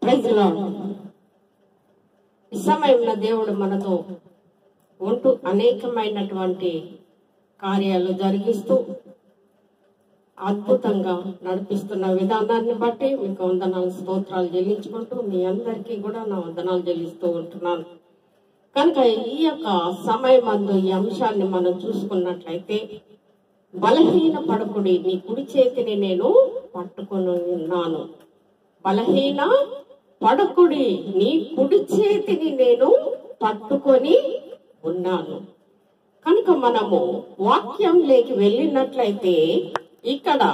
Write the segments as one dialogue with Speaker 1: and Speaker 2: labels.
Speaker 1: Praise lord. ఈ సమయంలో దేవుడు మనతో ఉంటూ అనేకమైనటువంటి కార్యాలు జరిగిస్తూ అద్భుతంగా నడిపిస్తున్న విధానాన్ని బట్టి మీకు వందనాలు స్తోత్రాలు చెల్లించుకుంటూ మీ అందరికీ కూడా నా వందనాలు చెల్లిస్తూ ఉంటున్నాను. కనుక ఈ యొక్క సమయమందు ఈ అంశాన్ని మనం చూసుకున్నట్లయితే, బలహీన పడకుడి, నీ కుడి చేతిని నేను పట్టుకొని ఉన్నాను. బలహీన పడకుడి, నీ కుడి చేతిని నేను పట్టుకొని ఉన్నాను. కనుక మనము వాక్యంలోకి వెళ్ళినట్లయితే ఇక్కడ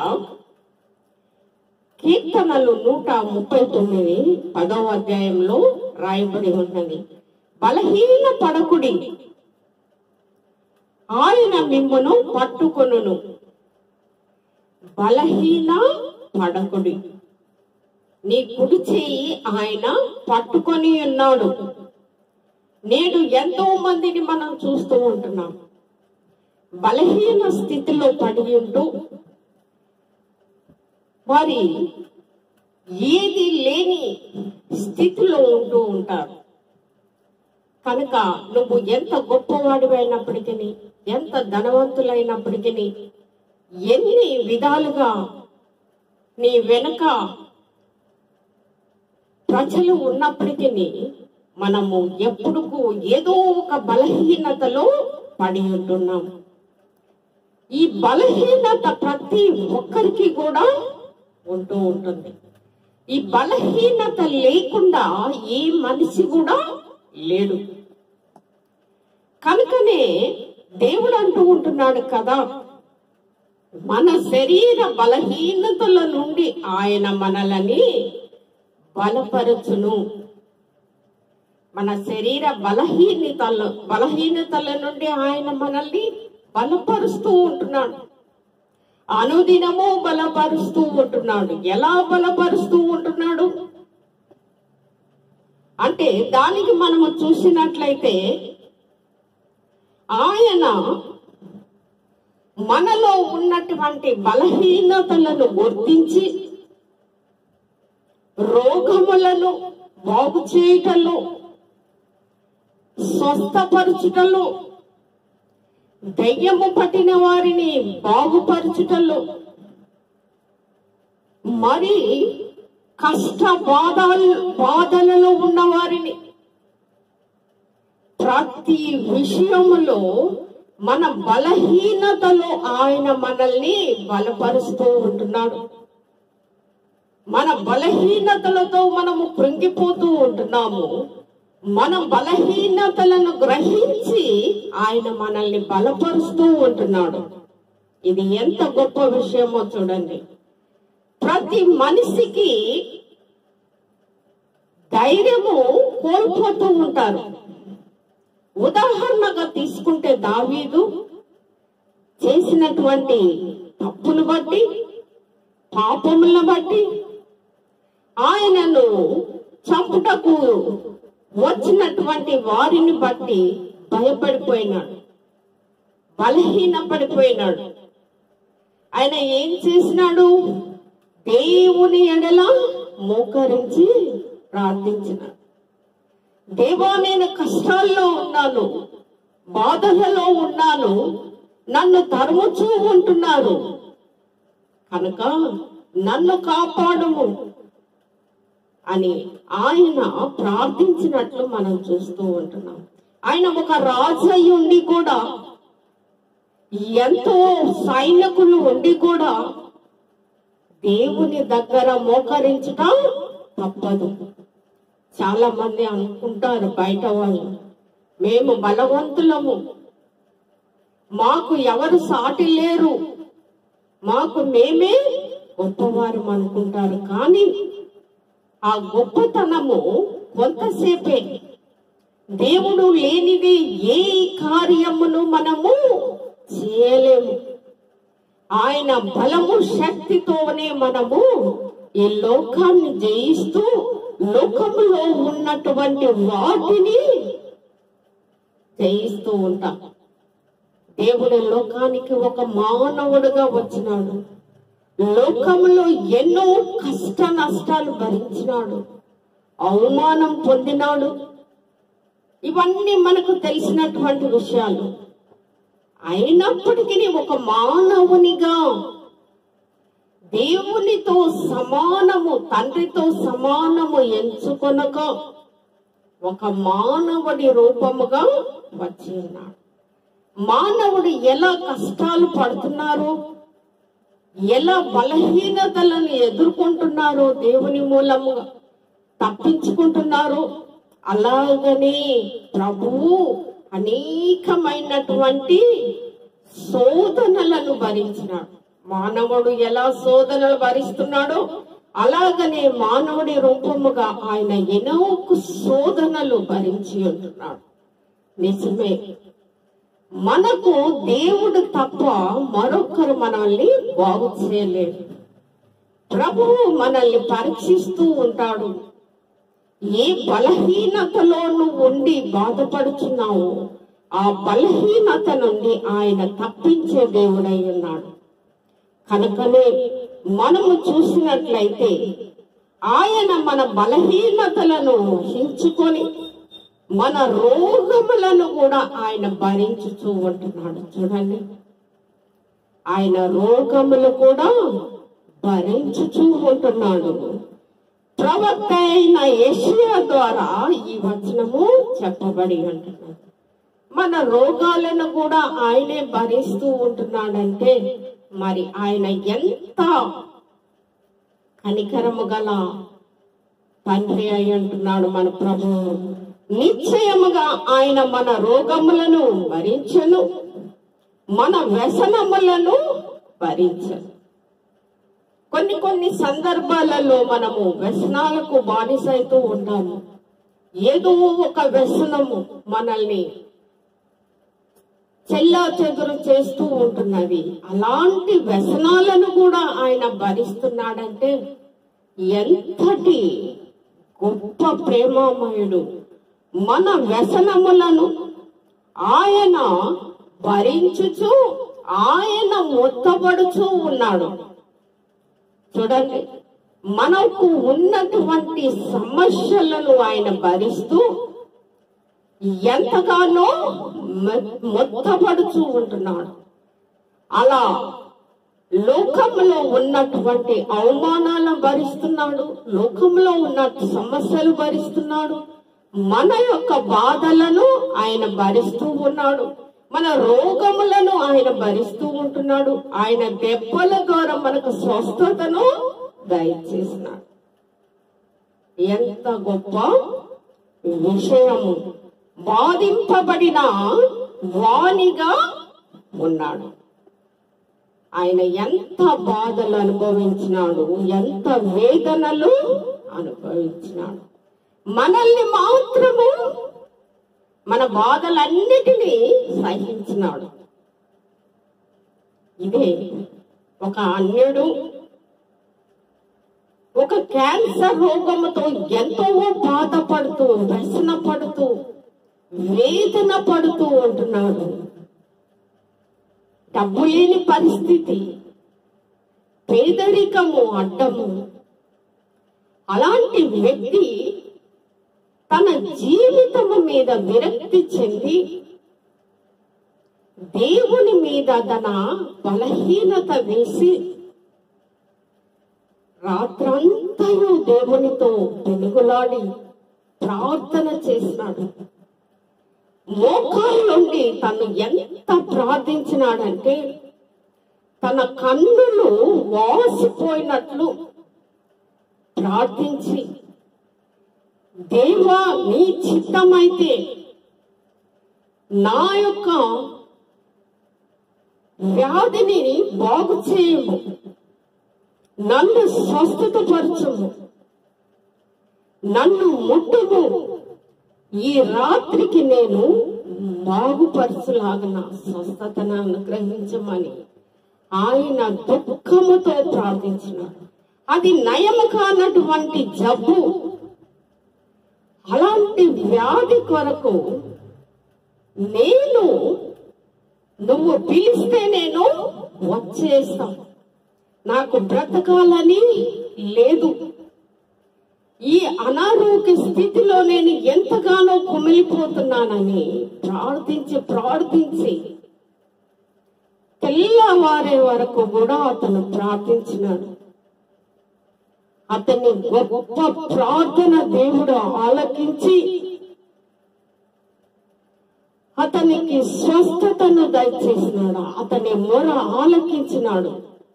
Speaker 1: కీర్తనలు 139 10వ అధ్యాయంలో రాయబడి ఉన్నది. బలహీన పడకుడి, ఆయన మిమ్మును పట్టుకొనును. బలహీన పడకుడి, నీ కుడి చేయి ఆయన పట్టుకొని ఉన్నాడు. నేడు ఎంతో మందిని మనం చూస్తూ ఉంటున్నాం, బలహీన స్థితిలో పడి ఉంటూ వారి ఏది లేని స్థితిలో ఉంటూ ఉంటారు. కనుక నువ్వు ఎంత గొప్పవాడివైనప్పటికీ, ఎంత ధనవంతులైనప్పటికీ, ఎన్ని విధాలుగా నీ వెనుక ప్రజలు ఉన్నప్పటికీ మనము ఎప్పుడు ఏదో ఒక బలహీనతలో పడి ఉంటున్నాం. ఈ బలహీనత ప్రతి ఒక్కరికి కూడా ఉంటూ ఉంటుంది. ఈ బలహీనత లేకుండా ఏ మనిషి కూడా లేడు. కనుకనే దేవుడు అంటూ ఉంటున్నాడు కదా, మన శరీర బలహీనతల నుండి ఆయన మనలని బలపరచును. మన శరీర బలహీనతల నుండి ఆయన మనల్ని బలపరుస్తూ ఉంటున్నాడు. అనుదినము బలపరుస్తూ ఉంటున్నాడు. ఎలా బలపరుస్తూ ఉంటున్నాడు అంటే, దానికి మనము చూసినట్లయితే ఆయన మనలో ఉన్నటువంటి బలహీనతలను గుర్తించి రోగములను బాగు చేయటలు, స్వస్థపరచుటలు, దయ్యము పట్టిన వారిని బాగుపరచుటలు, మరి కష్ట బాధలలో ఉన్న వారిని ప్రతి విషయములో మన బలహీనతలో ఆయన మనల్ని బలపరుస్తూ ఉంటున్నాడు. మన బలహీనతలతో మనము కృంగిపోతూ ఉంటున్నాము. మన బలహీనతలను గ్రహించి ఆయన మనల్ని బలపరుస్తూ ఉంటున్నాడు. ఇది ఎంత గొప్ప విషయమో చూడండి. ప్రతి మనిషికి ధైర్యము కోల్పోతూ ఉంటారు. ఉదాహరణగా తీసుకుంటే, దావీదు చేసినటువంటి తప్పును బట్టి, పాపములను బట్టి, ఆయనను చంపుటకు వచ్చినటువంటి వారిని బట్టి భయపడిపోయినాడు, బలహీనపడిపోయినాడు. ఆయన ఏం చేసినాడు? దేవుని ఎడల మోకరించి ప్రార్థించినాడు. దేవా, నేను కష్టాల్లో ఉన్నాను, బాధలలో ఉన్నాను, నన్ను తరుముచూ ఉంటున్నారు కనుక నన్ను కాపాడుము అని ఆయన ప్రార్థించినట్లు మనం చూస్తూ ఉంటున్నాం. ఆయన ఒక రాజు అయి ఉండి కూడా, ఎంతో సైనికులు ఉండి కూడా దేవుని దగ్గర మోకరించుట తప్పదు. చాలా మంది అనుకుంటారు బయట వాళ్ళు, మేము బలవంతులము, మాకు ఎవరు సాటి లేరు, మాకు మేమే గొప్పవారు అనుకుంటారు. కానీ ఆ గొప్పతనము కొంతసేపే. దేవుడు లేనిది ఏ కార్యమును మనము చేయలేము. ఆయన బలము శక్తితోనే మనము ఈ లోకాన్ని జయిస్తూ లోకములో ఉన్నటువంటి వాటిని జయిస్తూ ఉంటాం. దేవుడు లోకానికి ఒక మానవుడుగా వచ్చినాడు. లోకంలో ఎన్నో కష్ట నష్టాలు భరించినాడు. అవమానం పొందినాడు. ఇవన్నీ మనకు తెలిసినటువంటి విషయాలు. అయినప్పటికీ ఒక మానవునిగా దేవునితో సమానము, తండ్రితో సమానము ఎంచుకొనక ఒక మానవుడి రూపముగా వచ్చి ఉన్నాడు. మానవుడు ఎలా కష్టాలు పడుతున్నారో, ఎలా బలహీనతలను ఎదుర్కొంటున్నారో, దేవుని మూలముగా తప్పించుకుంటున్నారో, అలాగనే ప్రభువు అనేకమైనటువంటి శోధనలను భరించినాడు. మానవుడు ఎలా శోధనలు భరిస్తున్నాడో అలాగనే మానవుడి రూపముగా ఆయన ఎన్నో శోధనలు భరించి ఉంటున్నాడు. నిజమే, మనకు దేవుడు తప్ప మరొకరు మనల్ని బాగు చేయలేడు. ప్రభువు మనల్ని పరీక్షిస్తూ ఉంటాడు. ఏ బలహీనతలో నువ్వు ఉండి బాధపడుచున్నావు, ఆ బలహీనత నుండి ఆయన తప్పించే దేవుడై ఉన్నాడు. కనుకనే మనము చూసినట్లయితే ఆయన మన బలహీనతలను హించుకొని మన రోగములను కూడా ఆయన భరించుతూ ఉంటున్నాడు. చూడండి, ఆయన రోగములు కూడా భరించుతూ ఉంటున్నాడు. ప్రవక్త అయిన యెషయా ద్వారా ఈ వచనము చెప్పబడి ఉంటున్నాడు. మన రోగాలను కూడా ఆయనే భరిస్తూ ఉంటున్నాడంటే మరి ఆయన ఎంత కనికరము గల తండ్రి అయి ఉంటున్నాడు మన ప్రభువు. నిశ్చయముగా ఆయన మన రోగములను భరించను, మన వ్యసనములను భరించను. కొన్ని సందర్భాలలో మనము వ్యసనాలకు బానిసైతూ ఉంటాము. ఏదో ఒక వ్యసనము మనల్ని చెల్లా చెదురు చేస్తూ ఉంటున్నది. అలాంటి వ్యసనాలను కూడా ఆయన భరిస్తున్నాడంటే ఎంతటి గొప్ప ప్రేమమయుడు. మన వ్యసనములను ఆయన భరించుచు ఆయన మొత్తబడుచూ ఉన్నాడు. చూడండి, మనకు ఉన్నటువంటి సమస్యలను ఆయన భరిస్తూ ఎంతగానో మొత్తపడుతూ ఉంటున్నాడు. అలా లోకంలో ఉన్నటువంటి అవమానాలను భరిస్తున్నాడు, లోకంలో ఉన్న సమస్యలు భరిస్తున్నాడు, మన యొక్క బాధలను ఆయన భరిస్తూ ఉన్నాడు, మన రోగములను ఆయన భరిస్తూ ఉంటున్నాడు. ఆయన దెబ్బల ద్వారా మనకు స్వస్థతను దయచేసినాడు. ఎంత గొప్ప విషయము! బాధింపబడిన వానిగా ఉన్నాడు. ఆయన ఎంత బాధలు అనుభవించినాడు, ఎంత వేదనలు అనుభవించినాడు. మనల్ని మాత్రము మన బాధలన్నిటినీ సహించినాడు. ఇదే ఒక అన్యుడు ఒక క్యాన్సర్ రోగముతో ఎంతో బాధపడుతూ, వ్యసన పడుతూ, వేదన పడుతూ ఉంటున్నాడు. డబ్బు లేని పరిస్థితి, పేదరికము అడ్డము. అలాంటి వ్యక్తి తన జీవితము మీద విరక్తి చెంది దేవుని మీద తన బలహీనత వేసి రాత్రంతయు దేవునితో వెలుగులాడి ప్రార్థన చేసినాడు. మోకాళ్ళ నుండి తను ఎంత ప్రార్థించినాడంటే తన కన్నులు వాసిపోయినట్లు ప్రార్థించి, దేవా నీ చిత్తమైతే నా యొక్క వ్యాధిని బాగు చేయము, నన్ను స్వస్థతపరచుము, నన్ను ముట్టుము, ఈ రాత్రికి నేను బాగుపరచులాగా స్వస్థతను అనుగ్రహించమని ఆయన దుఃఖముతో ప్రార్థించినాడు. అది నయము కానటువంటి జబ్బు. అలాంటి వ్యాధి కొరకు నువ్వు పిలిస్తే నేను వచ్చేస్తాను, నాకు బ్రతకాలని లేదు, ఈ అనారోగ్య స్థితిలో నేను ఎంతగానో కుమిలిపోతున్నానని ప్రార్థించి తెల్లవారే వరకు కూడా అతను ప్రార్థించినాడు. అతని గొప్ప ప్రార్థన దేవుడు ఆలకించి అతనికి స్వస్థతను దయచేసినాడు. అతని మొర ఆలకించినాడు.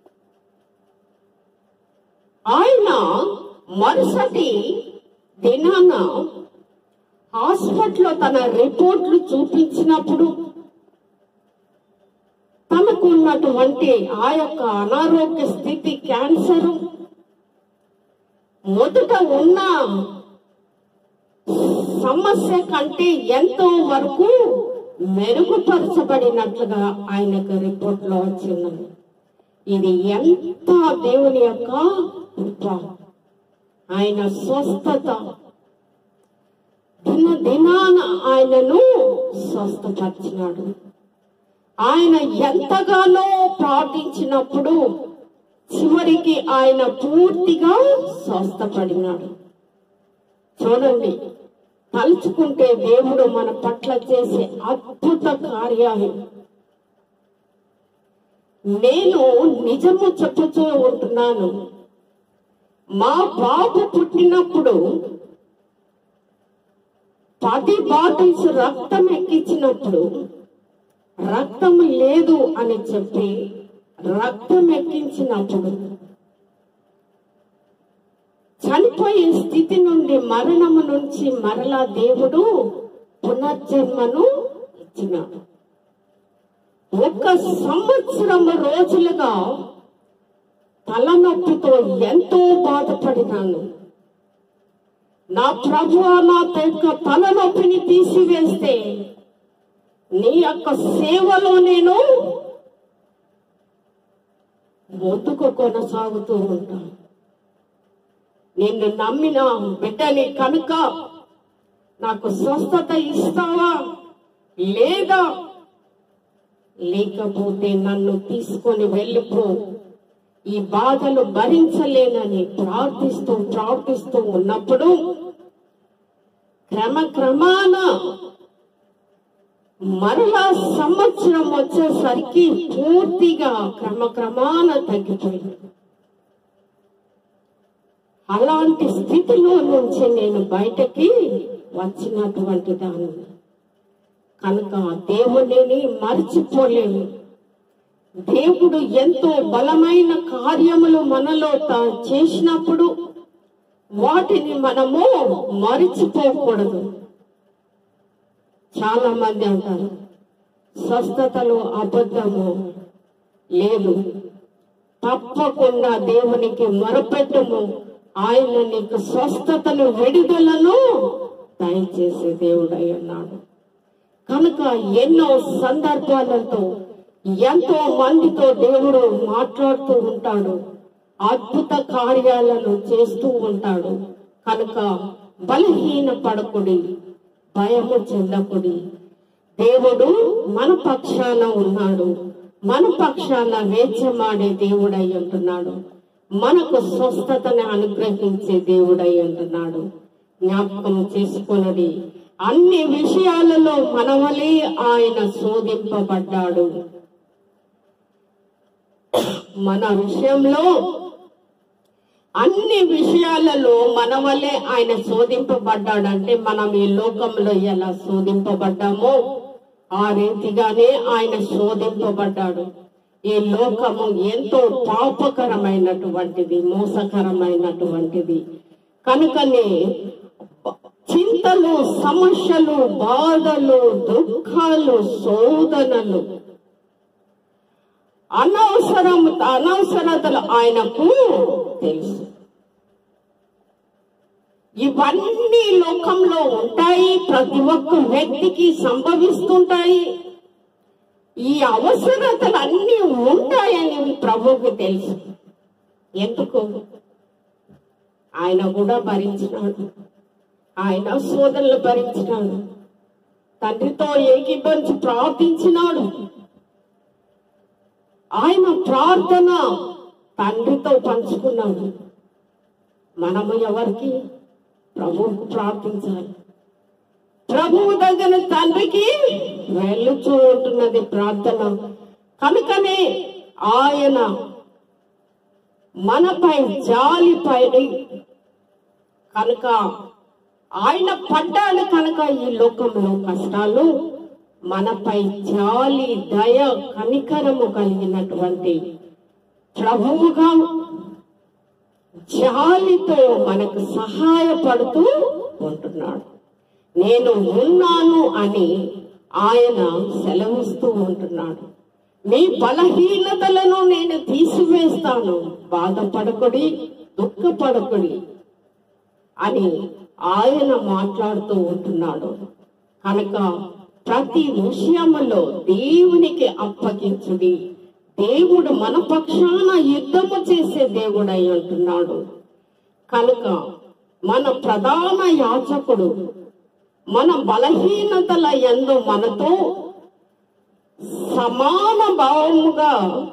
Speaker 1: ఆయన మరుసటి దినాన హాస్పిటల్లో తన రిపోర్ట్లు చూపించినప్పుడు తనకు ఉన్నటువంటి ఆ యొక్క అనారోగ్య స్థితి క్యాన్సర్ మొదట ఉన్న సమస్య కంటే ఎంతో వరకు మెరుగుపరచబడినట్లుగా ఆయనకు రిపోర్ట్ లో వచ్చింది. ఇది ఎంత దేవుని యొక్క కృప. ఆయన స్వస్థత దినాన ఆయనను స్వస్థపరిచినాడు. ఆయన ఎంతగానో ప్రార్థించినప్పుడు చివరికి ఆయన పూర్తిగా స్వస్థపడినాడు. చూడండి, తలుచుకుంటే దేవుడు మన పట్ల చేసే అద్భుత కార్యాలు. నేను నిజము చెప్పుతూ ఉంటున్నాను. మా బాబు పుట్టినప్పుడు 10 బాటిల్స్ రక్తం ఎక్కించినప్పుడు రక్తం లేదు అని చెప్పి రక్తం ఎక్కించినప్పుడు చనిపోయే స్థితి నుండి మరణము నుంచి మరలా దేవుడు పునర్జన్మను ఇచ్చినాడు. 1 సంవత్సరం రోజులుగా తలనొప్పితో ఎంతో బాధపడినాను. నా ప్రభువా, నా యొక్క తలనొప్పిని తీసివేస్తే నీ యొక్క సేవలో నేను ముందుకు కొనసాగుతూ ఉంటాను. నిన్ను నమ్మిన బిడ్డని కనుక నాకు స్వస్థత ఇస్తావా, లేదా లేకపోతే నన్ను తీసుకొని వెళ్ళిపో, ఈ బాధలు భరించలేనని ప్రార్థిస్తూ ఉన్నప్పుడు క్రమక్రమాన మరలా సంవత్సరం వచ్చేసరికి పూర్తిగా క్రమక్రమాన తగ్గిపోయింది. అలాంటి స్థితిలో నుంచి నేను బయటకి వచ్చినటువంటి దాన్ని కనుక దేవుడిని మర్చిపోలేను. దేవుడు ఎంతో బలమైన కార్యములు మనలో చేసినప్పుడు వాటిని మనము మరిచిపోకూడదు. చాలా మంది అంటారు స్వస్థతలు అబద్ధము. లేదు, తప్పకుండా దేవునికి మొరపెట్టుము, ఆయన నీకు స్వస్థతను విడుదలను దయచేసే దేవుడై ఉన్నాడు. కనుక ఎన్నో సందర్భాలతో ఎంతో మందితో దేవుడు మాట్లాడుతూ ఉంటాడు, అద్భుత కార్యాలను చేస్తూ ఉంటాడు. కనుక బలహీన పడకుడి, భయము చెందకుడి. దేవుడు మన పక్షాన ఉన్నాడు, మన పక్షాన వేచమాడే దేవుడై ఉంటున్నాడు, మనకు స్వస్థతను అనుగ్రహించే దేవుడై ఉంటున్నాడు. జ్ఞాపకం చేసుకున్నది, అన్ని విషయాలలో మనవలే ఆయన శోధింపబడ్డాడు. మన విషయంలో అన్ని విషయాలలో మన వల్లే ఆయన శోధింపబడ్డాడంటే మనం ఈ లోకంలో ఎలా శోధింపబడ్డామో ఆ రీతిగానే ఆయన శోధింపబడ్డాడు. ఈ లోకము ఎంతో పాపకరమైనటువంటిది, మోసకరమైనటువంటిది. కనుకనే చింతలు, సమస్యలు, బాధలు, దుఃఖాలు, శోధనలు, అనవసరతలు ఆయనకు తెలుసు. ఇవన్నీ లోకంలో ఉంటాయి, ప్రతి ఒక్క వ్యక్తికి సంభవిస్తుంటాయి. ఈ అవసరతలు అన్ని ఉంటాయని ప్రభువుకి తెలుసు. ఎందుకు? ఆయన కూడా భరించినాడు, ఆయన శోధనలు భరించినాడు, తండ్రితో ఏకీభవించి ప్రార్థించినాడు. ఆయన ప్రార్థన తండ్రితో పంచుకున్నాడు. మనము ఎవరికి ప్రభువుకు ప్రార్థించాలి. ప్రభువు దగ్గర తండ్రికి వెళ్ళుచూ ఉంటున్నది ప్రార్థన. కనుకనే ఆయన మనపై జాలిపడి కనుక ఆయన పడ్డాడు కనుక ఈ లోకంలో కష్టాలు మనపై జాలి దయ కనికరము కలిగినటువంటి ప్రభువుగా జాలితో మనకు సహాయపడుతూ ఉంటున్నాడు. నేను ఉన్నాను అని ఆయన సెలవిస్తూ ఉంటున్నాడు. మీ బలహీనతలను నేను తీసివేస్తాను, బాధపడకుడి, దుఃఖపడకుడి అని ఆయన మాట్లాడుతూ ఉంటున్నాడు. కనుక ప్రతి విషయములో దేవునికి అప్పగించుడి. దేవుడు మన పక్షాన యుద్ధము చేసే దేవుడై ఉంటున్నాడు. కనుక మన ప్రధాన యాజకుడు మన బలహీనతల యందు మనతో సమాన భావముగా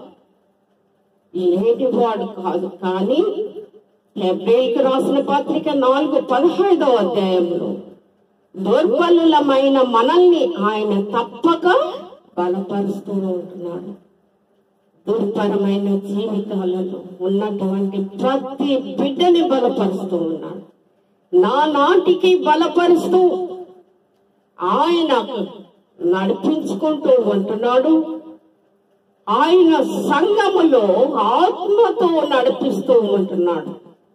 Speaker 1: లేనివాడు కాదు. కానీ హెబ్రీయులకు రాసిన పత్రిక 4:15 అధ్యాయంలో దుర్బలులమైన మనల్ని ఆయన తప్పక బలపరుస్తూ ఉంటున్నాడు. దుర్భరమైన జీవితాలలో ఉన్నటువంటి ప్రతి బిడ్డని బలపరుస్తూ ఉన్నాడు. నానాటికి బలపరుస్తూ ఆయన నడిపించుకుంటూ ఉంటున్నాడు. ఆయన సంఘములో ఆత్మతో నడిపిస్తూ ఉంటున్నాడు.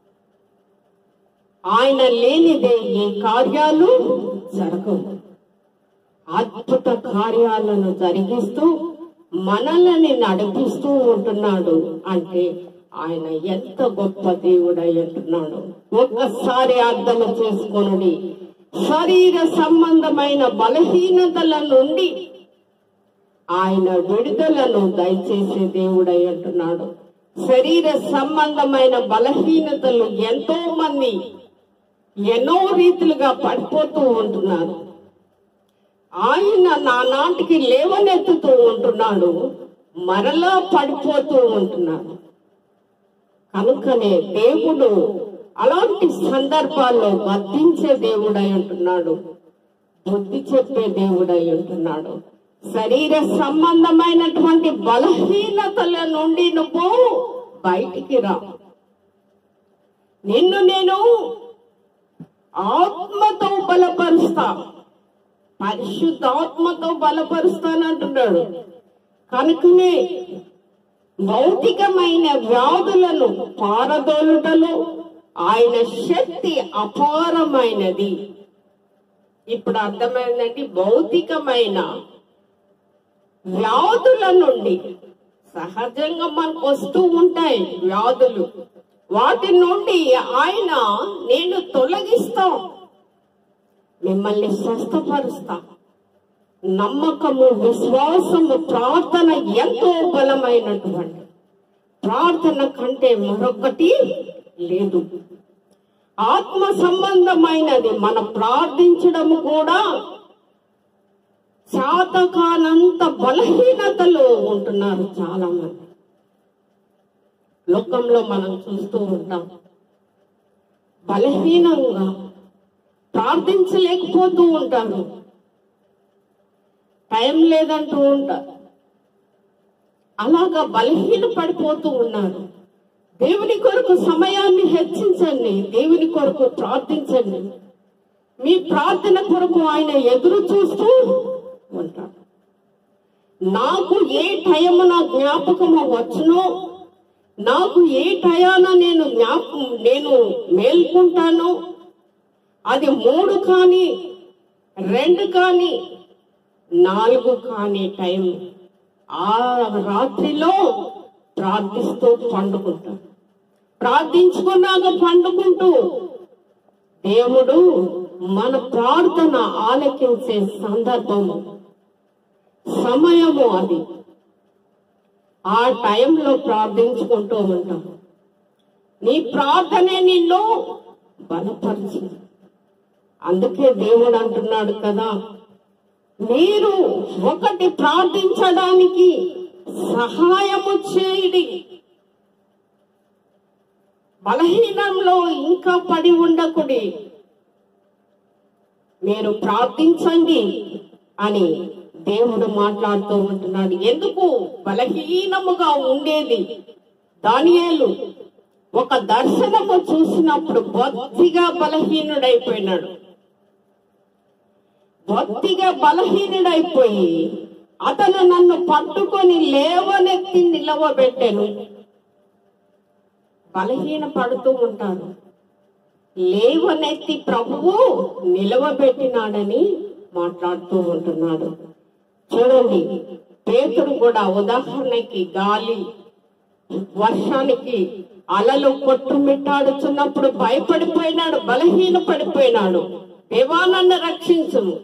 Speaker 1: ఆయన లేనిదే ఈ కార్యాలు జరగవు. అద్భుత కార్యాలను జరిగిస్తూ మనల్ని నడిపిస్తూ ఉంటున్నాడు. అంటే ఆయన ఎంత గొప్ప దేవుడై ఉంటున్నాడు. ఒక్కసారి అర్థం చేసుకొనుడి. శరీర సంబంధమైన బలహీనతల నుండి ఆయన విడుదలను దయచేసే దేవుడై ఉంటున్నాడు. శరీర సంబంధమైన బలహీనతలు ఎంతో మంది ఎన్నో రీతిలుగా పడిపోతూ ఉంటున్నారు. ఆయన నానాటికి లేవనెత్తుతూ ఉంటున్నాడు, మరలా పడిపోతూ ఉంటున్నాడు. కనుకనే దేవుడు అలాంటి సందర్భాల్లో గద్దించే దేవుడై ఉంటున్నాడు, బుద్ధి చెప్పే దేవుడై ఉంటున్నాడు. శరీర సంబంధమైనటువంటి బలహీనతల నుండి నువ్వు బయటికి రా. నిన్ను నేను ఆత్మతో బలపరుస్తా, పరిశుద్ధాత్మతో బలపరుస్తానంటున్నాడు. కనుకనే భౌతికమైన వ్యాధులను పారదోలుటలో ఆయన శక్తి అపారమైనది. ఇప్పుడు అర్థమైందండి. భౌతికమైన వ్యాధుల నుండి సహజంగా మనకు వస్తూ ఉంటాయి వ్యాధులు. వాటి నుండి ఆయన నేను తొలగిస్తా, మిమ్మల్ని స్వస్థపరుస్తా. నమ్మకము, విశ్వాసము, ప్రార్థన ఎంతో బలమైనటువంటి ప్రార్థన కంటే మరొకటి లేదు. ఆత్మ సంబంధమైనది. మనం ప్రార్థించడము కూడా చాతకానంత బలహీనతలో ఉంటున్నారు చాలా మంది. లోకంలో మనం చూస్తూ ఉంటాం. బలహీనంగా ప్రార్థించలేకపోతూ ఉంటారు, టైం లేదంటూ ఉంటారు. అలాగా బలహీన పడిపోతూ ఉన్నారు. దేవుని కొరకు సమయాన్ని హెచ్చించండి, దేవుని కొరకు ప్రార్థించండి. మీ ప్రార్థన కొరకు ఆయన ఎదురు చూస్తూ ఉంటాడు. నాకు ఏ టైమున జ్ఞాపకము వచ్చునో, నాకు ఏ టయాన నేను మేల్కుంటానో, అది 3 కానీ 2 కానీ 4 కానీ టైం, ఆ రాత్రిలో ప్రార్థిస్తూ పండుకుంటాం. ప్రార్థించుకున్నాక పండుకుంటూ దేవుడు మన ప్రార్థన ఆలకించే సందర్భము, సమయము అది. ఆ టైంలో ప్రార్థించుకుంటూ ఉంటాం. నీ ప్రార్థనే నిన్ను బలపరిచింది. అందుకే దేవుడు అంటున్నాడు కదా, మీరు ఒకటి ప్రార్థించడానికి సహాయము చేయడి. బలహీనంలో ఇంకా పడి ఉండకుడి. మీరు ప్రార్థించండి అని దేవుడు మాట్లాడుతూ ఉంటున్నాడు. ఎందుకు? బలహీనముగా ఉండేది దానియేలు ఒక దర్శనము చూసినప్పుడు బొత్తిగా బలహీనుడైపోయినాడు. బొత్తిగా బలహీనుడైపోయి అతను నన్ను పట్టుకొని లేవనెత్తి నిలవబెట్టాను. బలహీన పడుతూ ఉంటాడు, లేవనెత్తి ప్రభువు నిలవబెట్టినాడని మాట్లాడుతూ ఉంటున్నాడు. చూడండి, పేతురు కూడా ఉదాహరణకి గాలి వర్షానికి అలలు కొట్టుమిట్టాడుచున్నప్పుడు భయపడిపోయినాడు, బలహీన పడిపోయినాడు. దేవా నన్ను రక్షించుము.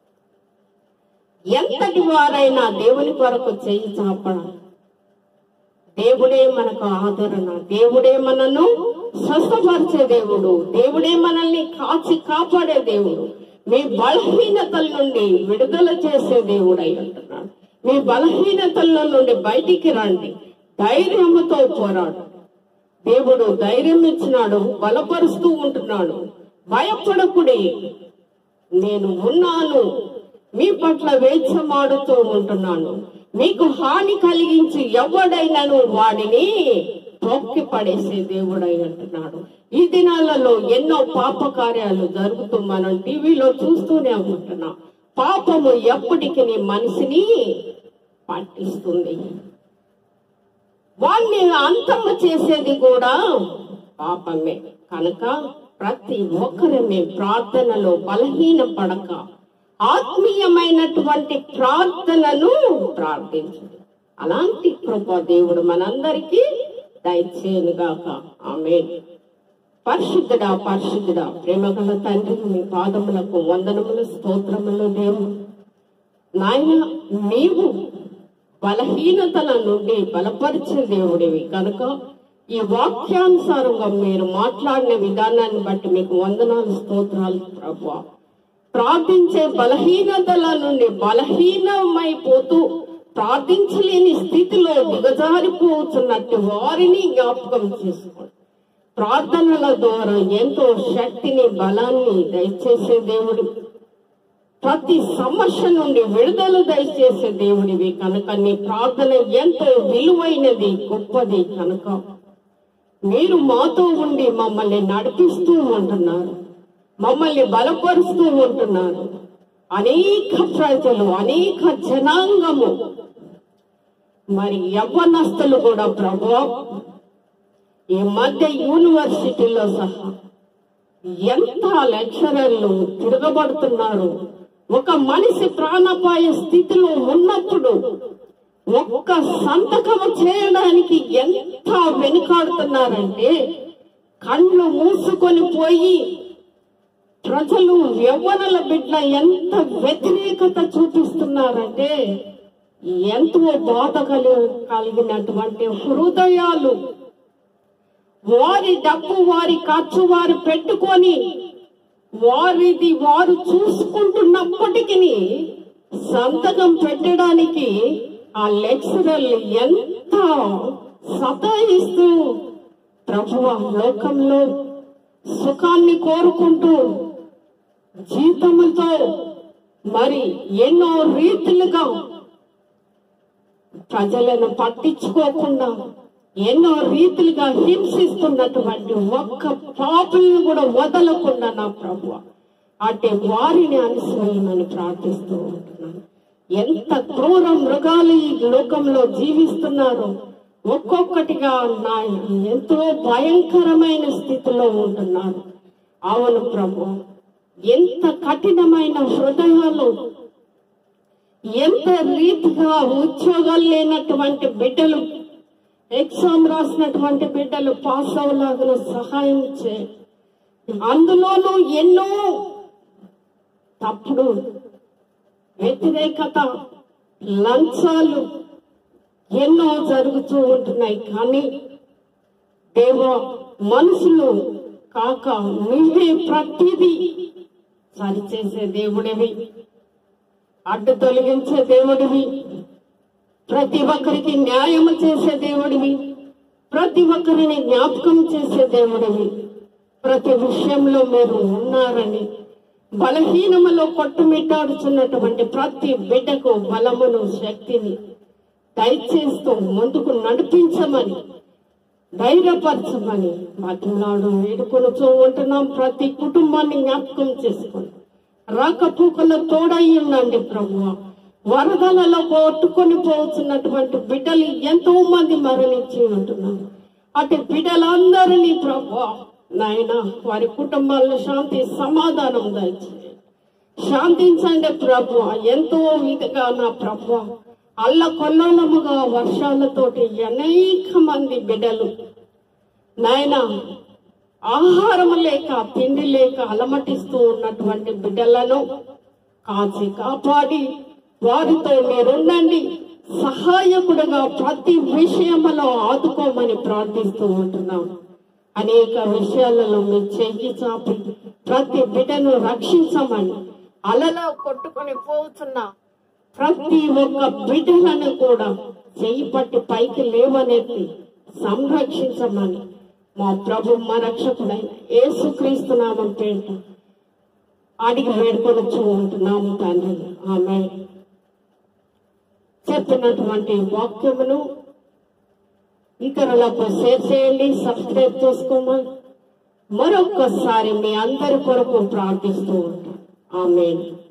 Speaker 1: ఎంతటి వారైనా దేవుని కొరకు చేయి చాపడాలి. దేవుడే మనకు ఆదరణ, దేవుడే మనను స్వస్థపరిచే దేవుడు, దేవుడే మనల్ని కాచి కాపాడే దేవుడు, మీ బలహీనతల నుండి విడుదల చేసే దేవుడు అయి ఉంటున్నాడు. మీ బలహీనతల నుండి బయటికి రండి, ధైర్యముతో పోరాడు. దేవుడు ధైర్యం ఇచ్చినాడు, బలపరుస్తూ ఉంటున్నాడు. భయపడకుడి, నేను ఉన్నాను, మీ పట్ల వేచమాడుతూ ఉంటున్నాను. మీకు హాని కలిగించి ఎవడైనాను వాడిని తొక్కి పడేసే దేవుడై అంటున్నాడు. ఈ దినాలలో ఎన్నో పాప కార్యాలు జరుగుతూ మనం టీవీలో చూస్తూనే ఉంటున్నాం. పాపము ఎప్పటికీ మనిషిని పట్టిస్తుంది. వాణ్ణి అంతము చేసేది కూడా పాపమే. కనుక ప్రతి ఒక్కరిని ప్రార్థనలో బలహీన పడక ఆత్మీయమైనటువంటి ప్రార్థనను ప్రార్థించండి. అలాంటి కృప దేవుడు మనందరికీ దయచేయునుగాక. ఆమేన్. పరిశుద్ధుడా పరిశుద్ధుడా ప్రేమగల తండ్రి, మీ పాదములకు వందనములు, స్తోత్రములు. దేవుడు నాయన, నీవు బలహీనతల నుండి బలపరిచే దేవుడివి కనుక ఈ వాక్యానుసారంగా మీరు మాట్లాడిన విధానాన్ని బట్టి మీకు వందనాలు, స్తోత్రాలు ప్రభువా. ప్రార్థించే బలహీనతల నుండి బలహీనమైపోతూ ప్రార్థించలేని స్థితిలో దిగజారిపోతున్నట్టు వారిని జ్ఞాపకం చేసుకోండి. ప్రార్థనల ద్వారా ఎంతో శక్తిని, బలాన్ని దయచేసే దేవుడు, ప్రతి సమస్య నుండి విడుదల దయచేసే దేవుడివి కనుక నీ ప్రార్థన ఎంతో విలువైనది, గొప్పది కనుక మీరు మాతో ఉండి మమ్మల్ని నడిపిస్తూ ఉంటున్నారు, మమ్మల్ని బలపరుస్తూ ఉంటున్నారు. అనేక ప్రజలు, అనేక జనాంగము, మరి యవ్వనస్తులు కూడా ప్రభువా, ఈ మధ్య యూనివర్సిటీలో సహా ఎంత లెక్చరర్లు తిరగబడుతున్నారు. ఒక మనిషి ప్రాణాపాయ స్థితిలో ఉన్నప్పుడు ఒక్క సంతకము చేయడానికి ఎంత వెనుకాడుతున్నారంటే, కళ్ళు మూసుకొని పోయి ప్రజలు, యవ్వనుల బిడ్డ ఎంత వ్యతిరేకత చూపిస్తున్నారంటే, ఎంతో బాధ కలిగినటువంటి హృదయాలు, వారి డబ్బు, వారి ఖర్చు వారు పెట్టుకొని వారిది వారు చూసుకుంటున్నప్పటికీ సంతకం పెట్టడానికి ఆ లెక్చరర్లు ఎంత సతాయిస్తూ ప్రభువా లోకంలో సుఖాన్ని కోరుకుంటూ జీతములతో మరి ఎన్నో రీతులుగా ప్రజలను పట్టించుకోకుండా ఎన్నో రీతులుగా హింసిస్తున్నటువంటి ఒక్క పాపులను కూడా వదలకుండా నా ప్రభువా అంటే వారిని అనుసరించమని ప్రార్థిస్తూ ఉంటున్నాను. ఎంత క్రూర మృగాలు ఈ లోకంలో జీవిస్తున్నారు. ఒక్కొక్కటిగా ఎంతో భయంకరమైన స్థితిలో ఉంటున్నారు. అవును ప్రభు, ఎంత కఠినమైన హృదయాలు, ఎంత రీతిగా ఉద్యోగాలు లేనటువంటి బిడ్డలు, ఎగ్జామ్ రాసినటువంటి బిడ్డలు పాస్ అవ్వలాగిన సహాయం చే. అందులోనూ ఎన్నో తప్పుడు వ్యతిరేకత, లంచాలు ఎన్నో జరుగుతూ ఉంటున్నాయి. కానీ దేవా, మనుషులు కాక నువ్వే ప్రతిదీ సరిచేసే దేవుడివి, అడ్డు తొలగించే దేవుడివి, ప్రతి ఒక్కరికి న్యాయము చేసే దేవుడివి, ప్రతి ఒక్కరిని జ్ఞాపకం చేసే దేవుడివి. ప్రతి విషయంలో మీరు ఉన్నారని బలహీనములో కొట్టుమిట్టాడుచున్నటువంటి ప్రతి బిడ్డకు బలమును శక్తిని దయచేస్తూ ముందుకు నడిపించమని ధైర్యపరచమని మాట్లాడు వేడుకొనుచూ ఉంటున్నాం. ప్రతి కుటుంబాన్ని జ్ఞాపకం చేసుకోండి. రాకపోకల తోడై ఉండండి ప్రభువా. వరదలలో కొట్టుకొని పోతున్నటువంటి బిడ్డలు ఎంతో మంది మరణించి ఉంటున్నారు. అటు బిడ్డలందరినీ ప్రభువా నాయన వారి కుటుంబాల్లో శాంతి సమాధానం దయచేయండి. శాంతించండి ప్రభువా. ఎంతో ఇదిగా నా ప్రభువా అల్లకొల్లముగా వర్షాలతోటి అనేక మంది బిడ్డలు నాయన ఆహారం లేక తిండి లేక అలమటిస్తూ ఉన్నటువంటి బిడ్డలను కాచి కాపాడి వారితో మీరుండండి. సహాయకుడుగా ప్రతి విషయంలో ఆదుకోమని ప్రార్థిస్తూ ఉంటున్నాం. అనేక విషయాలలో మీ చెయ్యి చాపి ప్రతి బిడ్డను రక్షించమని అలలో కొట్టుకొని పోతున్న ప్రతి ఒక్క బిడ్డలను కూడా చెయ్యి పట్టి పైకి లేవనెత్తి సంరక్షించమని మా ప్రభు మా రక్షకుడైన యేసుక్రీస్తు నామం పేరిట అడిగి వేడుకొనుచూ ఉంటున్నాము తండ్రి. ఆమేన్. చెప్పినటువంటి వాక్యమును ఇతరులకు షేర్ చేయండి, సబ్స్క్రైబ్ చేసుకోమని మరొక్కసారి మీ అందరి కొరకు ప్రార్థిస్తూ ఉంటాం. ఆమేన్.